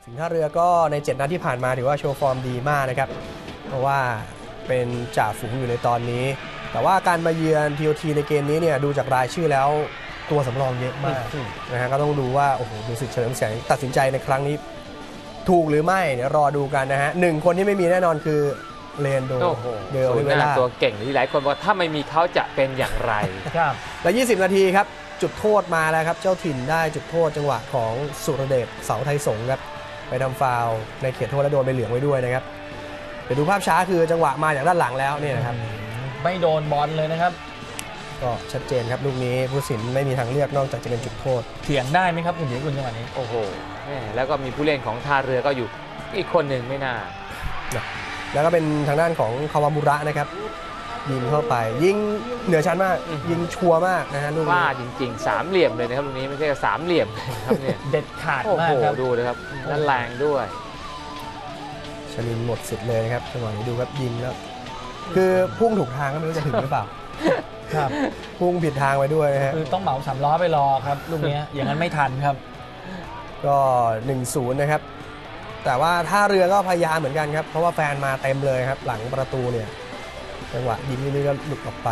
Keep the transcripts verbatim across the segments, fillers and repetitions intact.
สิงห์ท่าเรือก็ในเจ็ดนัดที่ผ่านมาถือว่าโชว์ฟอร์มดีมากนะครับเพราะว่าเป็นจ่าฝูงอยู่ในตอนนี้แต่ว่าการมาเยือน ที โอ ที ในเกมนี้เนี่ยดูจากรายชื่อแล้วตัวสำรองเยอะมากนะฮะก็ต้องดูว่าโอ้โหดูสิเฉลิมแสงตัดสินใจในครั้งนี้ถูกหรือไม่เดี๋ยวรอดูกันนะฮะหนึ่งคนที่ไม่มีแน่นอนคือเลนโดเดลเวลาตัวเก่งที่หลายคนบอกถ้าไม่มีเขาจะเป็นอย่างไรครับและยี่สิบนาทีครับจุดโทษมาแล้วครับเจ้าถิ่นได้จุดโทษจังหวะของสุรเดชเสาไทยสงฆ์ครับไปทำฟาวล์ในเขตโทษและโดนใบเหลืองไว้ด้วยนะครับเดี๋ยวดูภาพช้าคือจังหวะมาจากด้านหลังแล้วเนี่ยนะครับไม่โดนบอลเลยนะครับก็ชัดเจนครับลูกนี้ผู้ตัดสินไม่มีทางเลือกนอกจากจะเป็นจุดโทษเถียงได้ไหมครับคุณเดียกุลจังหวะนี้โอ้โหแล้วก็มีผู้เล่นของท่าเรือก็อยู่อีกคนหนึ่งไม่น่าแล้วก็เป็นทางด้านของคาวามุระนะครับยิงเข้าไปยิงเหนือชั้นมากยิงชัวร์มากนะฮะลูกว่าจริงๆสามเหลี่ยมเลยนะครับลูกนี้ไม่ใช่สามเหลี่ยมครับเนี่ยเด็ดขาดมากครับดูเลยครับนั่นแรงด้วยชนินหมดสิทธิ์เลยนะครับจังหวะนี้ดูครับยิงแล้วคือพุ่งถูกทางก็ไม่รู้จะถึงหรือเปล่าครับพุ่งผิดทางไปด้วยนะฮะคือต้องเหมาสามล้อไปรอครับลูกนี้อย่างนั้นไม่ทันครับก็ หนึ่งศูนย์ นะครับแต่ว่าท่าเรือก็พยายามเหมือนกันครับเพราะว่าแฟนมาเต็มเลยครับหลังประตูเนี่ยจังหวะยิงนี่ก็หลุดออกไป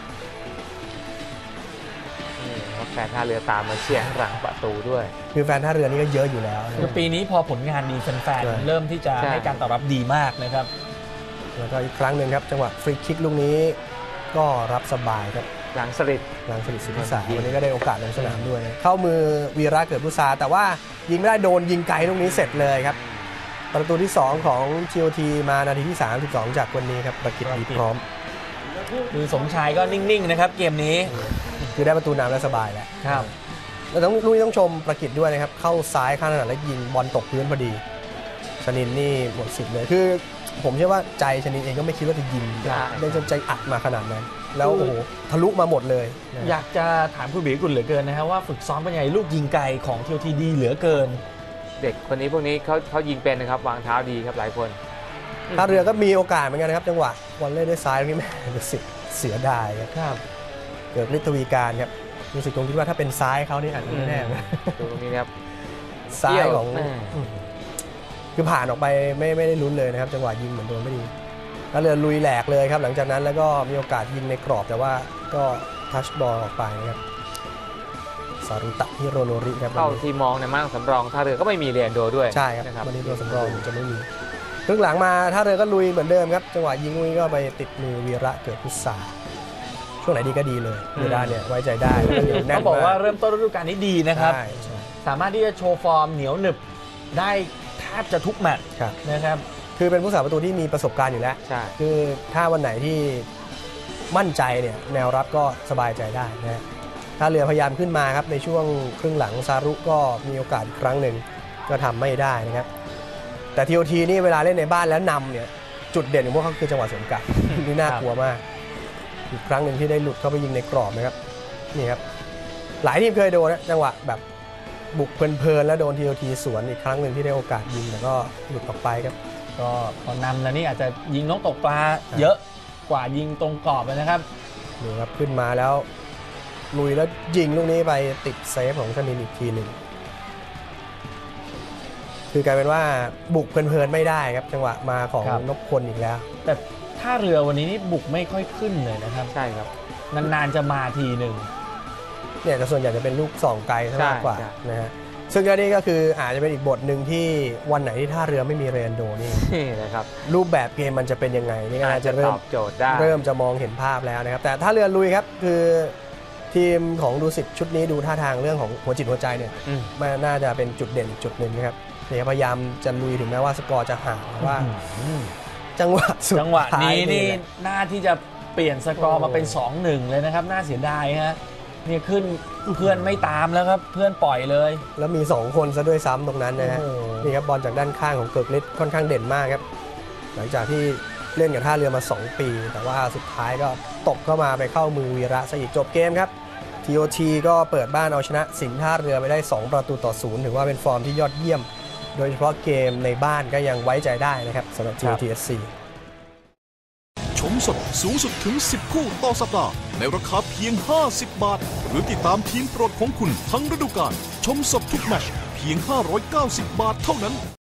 แฟนท่าเรือตามมาเชียร์หลังประตูด้วยคือแฟนท่าเรือนี่ก็เยอะอยู่แล้วคือปีนี้พอผลงานดีแฟนๆเริ่มที่จะให้การตอบรับดีมากนะครับแล้วก็อีกครั้งหนึ่งครับจังหวะฟรีคิกลูกนี้ก็รับสบายครับหลังสลิดหลังสลิดสิทธิสารวันนี้ก็ได้โอกาสลงสนามด้วยเข้ามือวีระเกิดพุษาแต่ว่ายิงไม่ได้โดนยิงไกลลูกนี้เสร็จเลยครับประตูที่สองของ ที โอ ที มานาทีที่สามสิบสองจากวันนี้ครับประกิตดีพร้อมคือสมชายก็นิ่งๆนะครับเกมนี้คือได้ประตูนำแล้วสบายแล้วครับแล้วต้องลูกนี้ต้องชมประกิตด้วยนะครับเข้าซ้ายข้างถนัดแล้วยิงบอลตกพื้นพอดีชนินนี่หมดสิทธิ์เลยคือผมเชื่อว่าใจชนินเองก็ไม่คิดว่าจะยิงได้จนใจอัดมาขนาดนั้นแล้วโอ้โหทะลุมาหมดเลยอยากจะถามคุณบีกุลเหลือเกินนะครับว่าฝึกซ้อมเป็นไงลูกยิงไกลของ ที โอ ที ดีเหลือเกินเด็กคนนี้พวกนี้เขาเขายิงเป็นนะครับวางเท้าดีครับหลายคนท่าเรือก็มีโอกาสเหมือนกันนะครับจังหวะบอลเล่นด้วยซ้ายนี่แม่เสียดายครับเกิดฤทธิ์ทวีการครับรู้สึกตรงที่ว่าถ้าเป็นซ้ายเขานี่อาจจะไม่แน่ตรงนี้ครับซ้ายของคือผ่านออกไปไม่ไม่ได้ลุ้นเลยนะครับจังหวะยิงเหมือนโดนไม่ดีท่าเรือลุยแหลกเลยครับหลังจากนั้นแล้วก็มีโอกาสยิงในกรอบแต่ว่าก็ทัชบอลออกไปนะครับสารุตะฮิโรโนริครับเข้าที่มองในมั่งสำรองท่าเรือก็ไม่มีเรียนโดด้วยใช่ครับวันนี้ตัวสำรองจะไม่มีครึ่งหลังมาท่าเรือก็ลุยเหมือนเดิมครับจังหวะยิงลุยก็ไปติดมือวีระเกิดพุษาช่วงไหนดีก็ดีเลยวีระเนี่ยไว้ใจได้ต้องบอกว่าเริ่มต้นฤดูกาลนี้ดีนะครับสามารถที่จะโชว์ฟอร์มเหนียวหนึบได้แทบจะทุกแมตช์นะครับคือเป็นผู้สาประตูที่มีประสบการณ์อยู่แล้วคือถ้าวันไหนที่มั่นใจเนี่ยแนวรับก็สบายใจได้นะท่าเรือพยายามขึ้นมาครับในช่วงครึ่งหลังซารุก็มีโอกาสครั้งหนึ่งก็ทำไม่ได้นะครับแต่ ที โอ ที นี่เวลาเล่นในบ้านแล้วนำเนี่ยจุดเด่นของพวกเขาคือจังหวะสวนกลับนี่น่ากลัวมากอีกครั้งหนึ่งที่ได้หลุดเข้าไปยิงในกรอบนะครับนี่ครับหลายทีมเคยโดนนะจังหวะแบบบุกเพลินๆแล้วโดน ที โอ ที สวนอีกครั้งหนึ่งที่ได้โอกาสยิงแต่ก็หลุดออกไปครับก็พอนำแล้วนี่อาจจะยิงนกตกปลาเยอะกว่ายิงตรงกรอบเลยนะครับนี่ครับขึ้นมาแล้วลุยแล้วยิงลูกนี้ไปติดเซฟของชนินอีกทีหนึ่งคือกลายเป็นว่าบุกเพลินๆไม่ได้ครับจังหวะมาของนพพลอีกแล้วแต่ท่าเรือวันนี้นี่บุกไม่ค่อยขึ้นเลยนะครับใช่ครับนานๆจะมาทีหนึ่งเนี่ยแต่ส่วนใหญ่จะเป็นลูกส่องไกลมากกว่านะฮะซึ่งอันนี้ก็คืออาจจะเป็นอีกบทหนึ่งที่วันไหนที่ท่าเรือไม่มีเรนโดนี่นะครับรูปแบบเกมมันจะเป็นยังไงนี่ก็อาจจะเริ่มโจทย์ได้เริ่มจะมองเห็นภาพแล้วนะครับแต่ท่าเรือลุยครับคือทีมของดูสิตชุดนี้ดูท่าทางเรื่องของหัวจิตหัวใจเนี่ยมันน่าจะเป็นจุดเด่นจุดหนึ่งนะครับเนี่ยพยายามจะลุยถึงแม้ว่าสกอร์จะห่างว่าจังหวะจังหวะนี้นี่น่าที่จะเปลี่ยนสกอร์มาเป็น สองหนึ่ง เลยนะครับน่าเสียดายฮะเนี่ยขึ้นเพื่อนไม่ตามแล้วครับเพื่อนปล่อยเลยแล้วมีสองคนซะด้วยซ้ำตรงนั้นนะฮะนี่ครับบอลจากด้านข้างของเกิร์กฤทธิ์ค่อนข้างเด่นมากครับหลังจากที่เล่นกับท่าเรือมาสองปีแต่ว่าสุดท้ายก็ตกเข้ามาไปเข้ามือวีระซะอีกจบเกมครับ ที โอ ที ก็เปิดบ้านเอาชนะสิงห์ท่าเรือไปได้สองประตูต่อศูนย์ถือว่าเป็นฟอร์มที่ยอดเยี่ยมโดยเฉพาะเกมในบ้านก็ยังไว้ใจได้นะครับสำหรับ ที โอ ที เอฟ ซีชมสดสูงสุดถึงสิบคู่ต่อสัปดาห์ในราคาเพียงห้าสิบบาทหรือติดตามทีมโปรดของคุณทั้งฤดูกาลชมสดทุกแมตช์เพียงห้าร้อยเก้าสิบบาทเท่านั้น